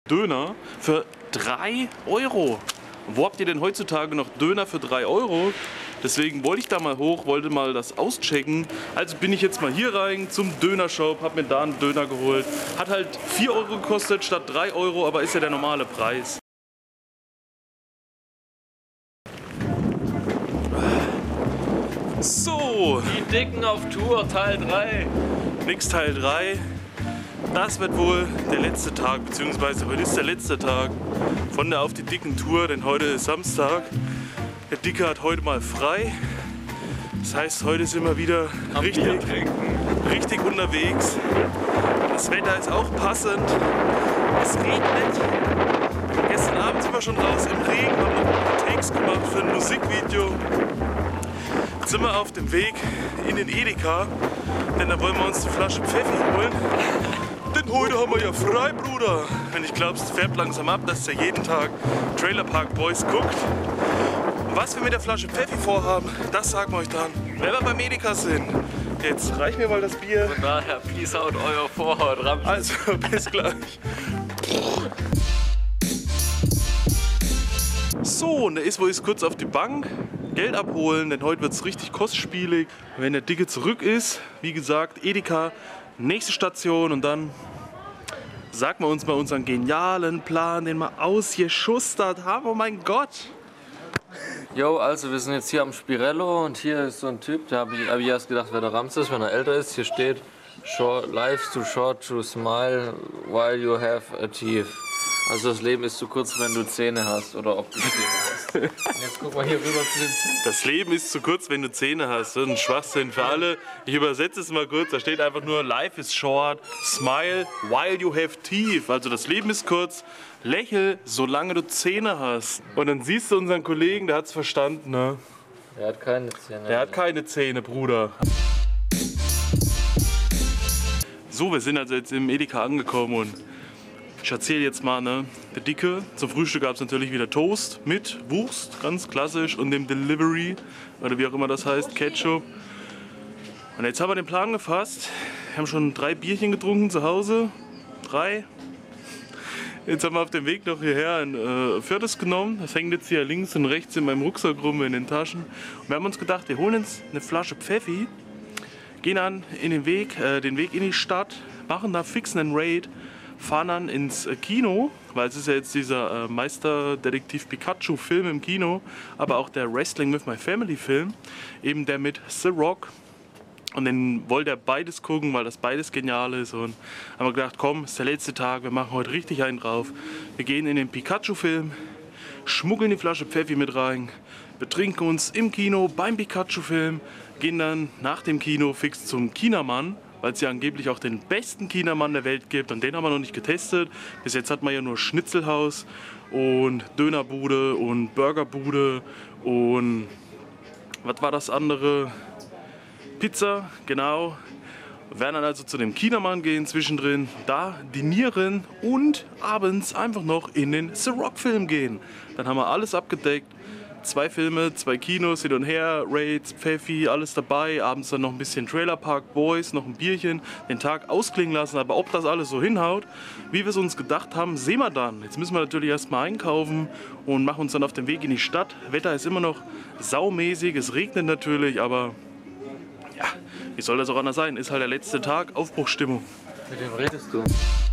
Döner für 3 Euro. Wo habt ihr denn heutzutage noch Döner für 3 Euro? Deswegen wollte ich da mal hoch, wollte mal das auschecken. Also bin ich jetzt mal hier rein zum Dönershop, hab mir da einen Döner geholt. Hat halt 4 Euro gekostet statt 3 Euro, aber ist ja der normale Preis. So, die Dicken auf Tour, Teil 3. Nix Teil 3. Das wird wohl der letzte Tag, beziehungsweise heute ist der letzte Tag von der Auf die Dicken Tour, denn heute ist Samstag. Der Dicke hat heute mal frei. Das heißt, heute sind wir wieder richtig unterwegs. Das Wetter ist auch passend. Es regnet. Gestern Abend sind wir schon raus im Regen, haben noch Takes gemacht für ein Musikvideo. Jetzt sind wir auf dem Weg in den Edeka, denn da wollen wir uns eine Flasche Pfeffi holen. Denn heute haben wir ja frei, Bruder. Wenn ich glaube, es färbt langsam ab, dass der jeden Tag Trailer Park Boys guckt. Und was wir mit der Flasche Pfeffi vorhaben, das sagen wir euch dann, wenn wir beim Edeka sind. Jetzt reich mir mal das Bier. Von daher, peace out, euer Vorhaut, Ramsch. Also, bis gleich. So, und der Iswo ist kurz auf die Bank. Geld abholen, denn heute wird es richtig kostspielig. Wenn der Dicke zurück ist, wie gesagt, Edeka, nächste Station und dann sagen wir uns mal unseren genialen Plan, den wir ausgeschustert haben. Oh mein Gott! Jo, also wir sind jetzt hier am Spirello und hier ist so ein Typ, der hab ich erst gedacht, wer der Ramses ist, wenn er älter ist. Hier steht, life's too short to smile while you have a teeth. Also das Leben ist zu kurz, wenn du Zähne hast oder ob du Zähne hast. Und jetzt guck mal hier rüber zu den Zähnen. Das Leben ist zu kurz, wenn du Zähne hast. Das ist ein Schwachsinn für alle. Ich übersetze es mal kurz. Da steht einfach nur, life is short, smile while you have teeth. Also das Leben ist kurz, lächel, solange du Zähne hast. Und dann siehst du unseren Kollegen, der hat es verstanden, ne? Der hat keine Zähne. Der hat keine Zähne, Bruder. So, wir sind also jetzt im Edeka angekommen und ich erzähle jetzt mal, ne, der Dicke, zum Frühstück gab es natürlich wieder Toast mit Wurst, ganz klassisch, und dem Delivery, oder wie auch immer das heißt, Ketchup. Und jetzt haben wir den Plan gefasst, wir haben schon 3 Bierchen getrunken zu Hause, 3. Jetzt haben wir auf dem Weg noch hierher ein 4. genommen, das hängt jetzt hier links und rechts in meinem Rucksack rum, in den Taschen. Und wir haben uns gedacht, wir holen uns eine Flasche Pfeffi, gehen dann den Weg in die Stadt, machen da fix einen Raid, fahren dann ins Kino, weil es ist ja jetzt dieser Meisterdetektiv Pikachu Film im Kino, aber auch der Wrestling with My Family Film, eben der mit The Rock. Und den wollte er beides gucken, weil das beides genial ist. Und haben wir gedacht, komm, ist der letzte Tag, wir machen heute richtig einen drauf. Wir gehen in den Pikachu Film, schmuggeln die Flasche Pfeffi mit rein, betrinken uns im Kino beim Pikachu Film, gehen dann nach dem Kino fix zum Kinamann, weil es ja angeblich auch den besten Kinamann der Welt gibt und den haben wir noch nicht getestet. Bis jetzt hat man ja nur Schnitzelhaus und Dönerbude und Burgerbude und was war das andere? Pizza, genau. Wir werden dann also zu dem Kinamann gehen zwischendrin, da dinieren und abends einfach noch in den The Rock Film gehen. Dann haben wir alles abgedeckt. 2 Filme, 2 Kinos, hin und her, Raids, Pfeffi, alles dabei. Abends dann noch ein bisschen Trailer Park Boys, noch ein Bierchen, den Tag ausklingen lassen. Aber ob das alles so hinhaut, wie wir es uns gedacht haben, sehen wir dann. Jetzt müssen wir natürlich erstmal einkaufen und machen uns dann auf den Weg in die Stadt. Wetter ist immer noch saumäßig, es regnet natürlich, aber ja, wie soll das auch anders sein? Ist halt der letzte Tag, Aufbruchsstimmung. Mit wem redest du?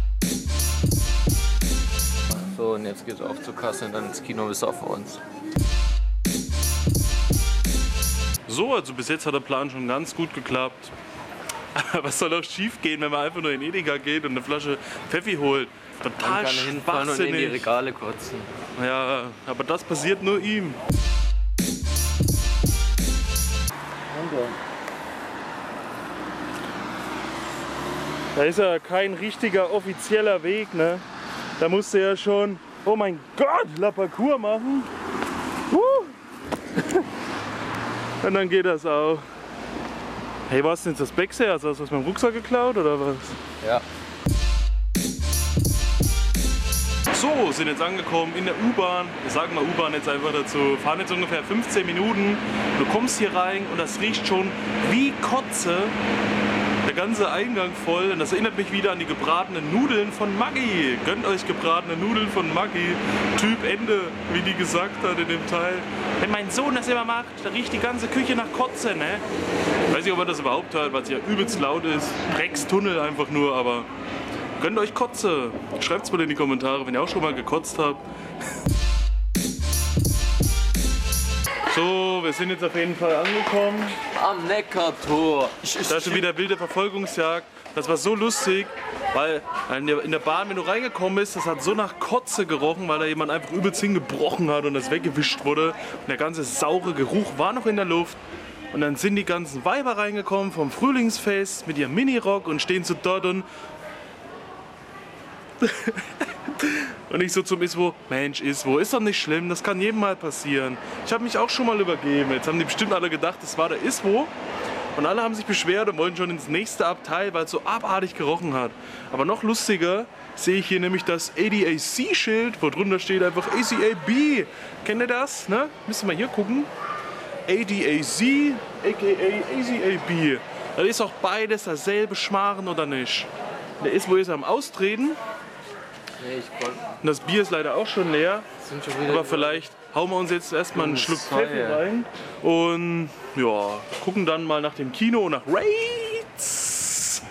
So, und jetzt geht's auf zur Kasse und dann ins Kino bis auf uns. So, also bis jetzt hat der Plan schon ganz gut geklappt. Aber was soll auch schief gehen, wenn man einfach nur in Edeka geht und eine Flasche Pfeffi holt? Total Man kann hinfahren und in die Regale kotzen. Ja, aber das passiert nur ihm. Da ist ja kein richtiger offizieller Weg, ne? Da musst du ja schon, oh mein Gott, La Parcours machen. Und dann geht das auch. Hey, was ist denn das Backseat? Hast du das aus meinem Rucksack geklaut oder was? Ja. So, sind jetzt angekommen in der U-Bahn. Wir sagen mal U-Bahn jetzt einfach dazu. Fahren jetzt ungefähr 15 Minuten. Du kommst hier rein und das riecht schon wie Kotze. Der ganze Eingang voll. Und das erinnert mich wieder an die gebratenen Nudeln von Maggi. Gönnt euch gebratene Nudeln von Maggi. Typ Ende, wie die gesagt hat in dem Teil. Wenn mein Sohn das immer macht, da riecht die ganze Küche nach Kotze, ne? Ich weiß nicht, ob man das überhaupt hört, weil es ja übelst laut ist. Dreckstunnel einfach nur, aber gönnt euch Kotze. Schreibt's mal in die Kommentare, wenn ihr auch schon mal gekotzt habt. So, wir sind jetzt auf jeden Fall angekommen. Am Neckartor. Da ist schon wieder wilde Verfolgungsjagd. Das war so lustig, weil in der Bahn, wenn du reingekommen bist, das hat so nach Kotze gerochen, weil da jemand einfach übelst hingebrochen hat und das weggewischt wurde. Und der ganze saure Geruch war noch in der Luft. Und dann sind die ganzen Weiber reingekommen vom Frühlingsfest mit ihrem Minirock und stehen so dort und und ich so zum Iswo, Mensch Iswo, ist doch nicht schlimm, das kann jedem mal passieren. Ich habe mich auch schon mal übergeben. Jetzt haben die bestimmt alle gedacht, das war der Iswo. Und alle haben sich beschwert und wollten schon ins nächste Abteil, weil es so abartig gerochen hat. Aber noch lustiger sehe ich hier nämlich das ADAC-Schild, wo drunter steht einfach ACAB. Kennt ihr das? Ne? Müssen wir hier gucken. ADAC, aka ACAB. Das ist auch beides dasselbe Schmarren, oder nicht? Der Iswo ist am Austreten. Nee, Und das Bier ist leider auch schon leer. Aber vielleicht hauen wir uns jetzt erstmal einen Schluck Pfeffi rein. Und ja, gucken dann mal nach dem Kino, nach Raids.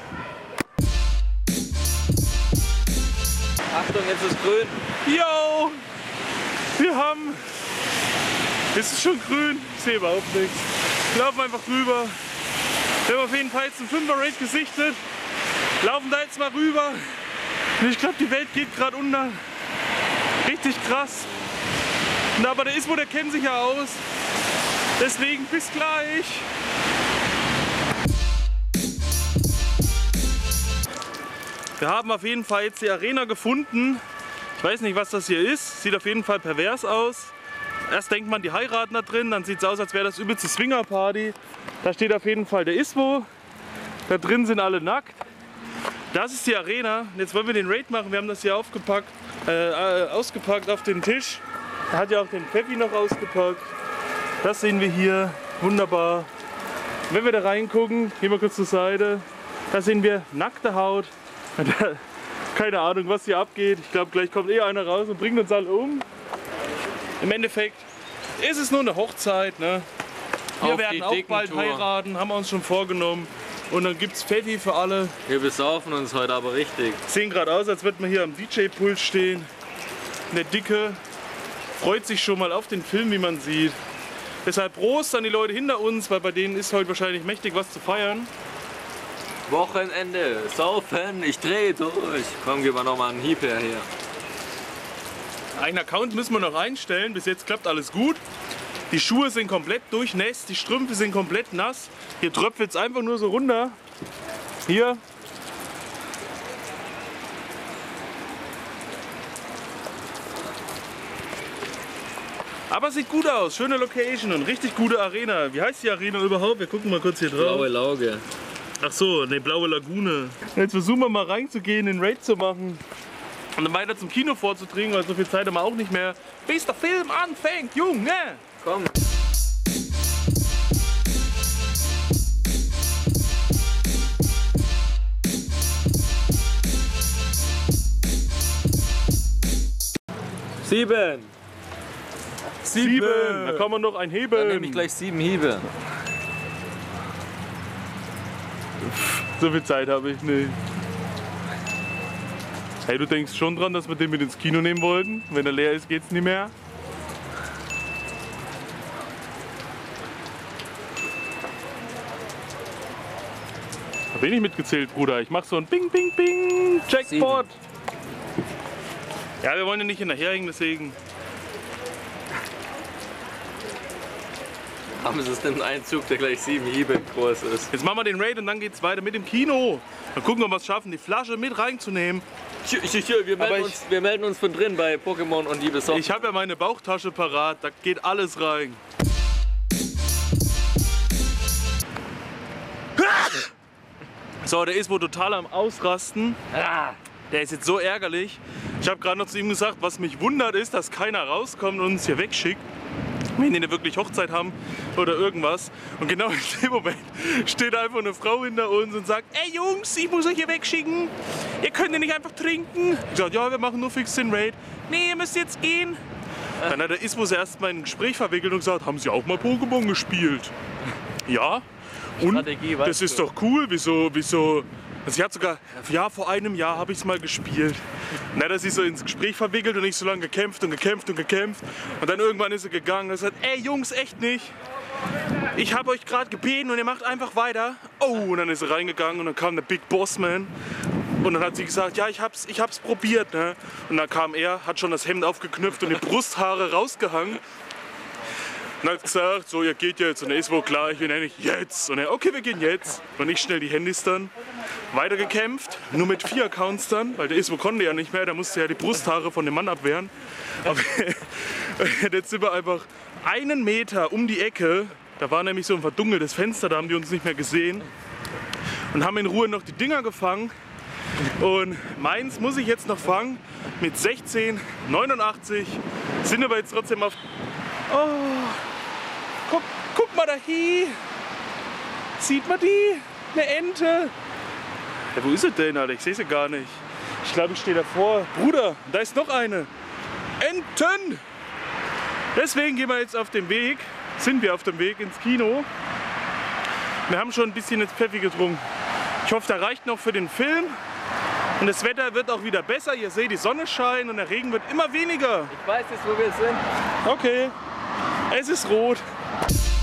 Achtung, jetzt ist grün. Yo! Wir haben... Es ist schon grün. Ich sehe überhaupt nichts. Wir laufen einfach rüber. Wir haben auf jeden Fall jetzt einen 5er-Raid gesichtet. Laufen da jetzt mal rüber. Und ich glaube, die Welt geht gerade unter. Richtig krass. Aber der Iswo, der kennt sich ja aus. Deswegen bis gleich. Wir haben auf jeden Fall jetzt die Arena gefunden. Ich weiß nicht, was das hier ist. Sieht auf jeden Fall pervers aus. Erst denkt man, die heiraten da drin. Dann sieht es aus, als wäre das übelste Swingerparty. Da steht auf jeden Fall der Iswo. Da drin sind alle nackt. Das ist die Arena. Jetzt wollen wir den Raid machen. Wir haben das hier ausgepackt auf den Tisch. Da hat ja auch den Pfeffi noch ausgepackt. Das sehen wir hier. Wunderbar. Wenn wir da reingucken, gehen wir kurz zur Seite. Da sehen wir nackte Haut. Keine Ahnung, was hier abgeht. Ich glaube, gleich kommt einer raus und bringt uns alle um. Im Endeffekt ist es nur eine Hochzeit. Ne? Wir werden auch bald heiraten, haben wir uns schon vorgenommen. Und dann gibt es Pfeffi für alle. Wir besaufen uns heute aber richtig. Sehen gerade aus, als würden wir hier am DJ-Pult stehen. Der Dicke freut sich schon mal auf den Film, wie man sieht. Deshalb Prost an die Leute hinter uns, weil bei denen ist heute wahrscheinlich mächtig was zu feiern. Wochenende, saufen, ich drehe durch. Komm, gib mal noch mal einen Hieb her hier. Einen Account müssen wir noch einstellen, bis jetzt klappt alles gut. Die Schuhe sind komplett durchnässt, die Strümpfe sind komplett nass. Hier tröpfelt es einfach nur so runter. Hier. Aber sieht gut aus, schöne Location und richtig gute Arena. Wie heißt die Arena überhaupt? Wir gucken mal kurz hier drauf. Blaue Lauge. Ach so, ne, Blaue Lagune. Jetzt versuchen wir mal reinzugehen, den Raid zu machen. Und dann weiter zum Kino vorzudringen, weil so viel Zeit haben wir auch nicht mehr. Bis der Film anfängt, Junge! Komm. Sieben. Da kann man noch ein Heben. Dann nehme ich gleich 7 Hiebe. So viel Zeit habe ich nicht. Hey, du denkst schon dran, dass wir den mit ins Kino nehmen wollten? Wenn er leer ist, geht's nicht mehr. Da bin ich mitgezählt, Bruder. Ich mach so ein Bing, Bing, Bing. Jackpot. 7. Ja, wir wollen ja nicht hinterherhängen, deswegen. Haben Sie es denn einen Zug, der gleich 7 Hiebe groß ist? Jetzt machen wir den Raid und dann geht's weiter mit dem Kino. Dann gucken, ob wir es schaffen, die Flasche mit reinzunehmen. Wir melden uns von drin bei Pokémon und die besorgen. Ich habe ja meine Bauchtasche parat, da geht alles rein. So, der ist wohl total am Ausrasten. Der ist jetzt so ärgerlich. Ich habe gerade noch zu ihm gesagt, was mich wundert ist, dass keiner rauskommt und uns hier wegschickt. wenn die nicht wirklich Hochzeit haben oder irgendwas. Und genau in dem Moment steht einfach eine Frau hinter uns und sagt, ey Jungs, ich muss euch hier wegschicken. Ihr könnt ja nicht einfach trinken. Ich sage, ja, wir machen nur fix den Raid. Nee, ihr müsst jetzt gehen. Dann hat der Ismus erstmal in ein Gespräch verwickelt und gesagt, haben Sie auch mal Pokémon gespielt? Ja. Und Strategie, das ist doch cool, wieso? Also sie hat sogar, ja, vor einem Jahr habe ich es mal gespielt. Und dann hat er sich so ins Gespräch verwickelt und nicht so lange gekämpft und gekämpft und gekämpft. Und dann irgendwann ist er gegangen und hat gesagt, ey Jungs, echt nicht. Ich habe euch gerade gebeten und ihr macht einfach weiter. Oh, und dann ist er reingegangen und dann kam der Big Boss Man. Und dann hat sie gesagt, ja, ich hab's probiert. Ne? Und dann kam er, hat schon das Hemd aufgeknüpft und die Brusthaare rausgehangen. Und hat gesagt, so, ihr geht jetzt. Und er ist wohl klar, ich will ja nicht jetzt. Und er, okay, wir gehen jetzt. Und ich schnell die Handys dann. Weiter gekämpft, nur mit 4 Accounts dann, weil der Ismo konnte ja nicht mehr, der musste ja die Brusthaare von dem Mann abwehren. Aber jetzt sind wir einfach 1 Meter um die Ecke, da war nämlich so ein verdunkeltes Fenster, da haben die uns nicht mehr gesehen. Und haben in Ruhe noch die Dinger gefangen. Und meins muss ich jetzt noch fangen mit 16,89. Sind aber jetzt trotzdem auf... Oh, guck mal da hier. Sieht man die? Eine Ente. Ja, wo ist sie denn, Alter? Ich sehe sie gar nicht. Ich glaube, ich stehe davor. Bruder, da ist noch eine. Enten! Deswegen gehen wir jetzt auf den Weg, sind wir auf dem Weg ins Kino. Wir haben schon ein bisschen ins Pfeffi getrunken. Ich hoffe, der reicht noch für den Film. Und das Wetter wird auch wieder besser. Ihr seht, die Sonne scheint und der Regen wird immer weniger. Ich weiß jetzt, wo wir sind. Okay, es ist rot.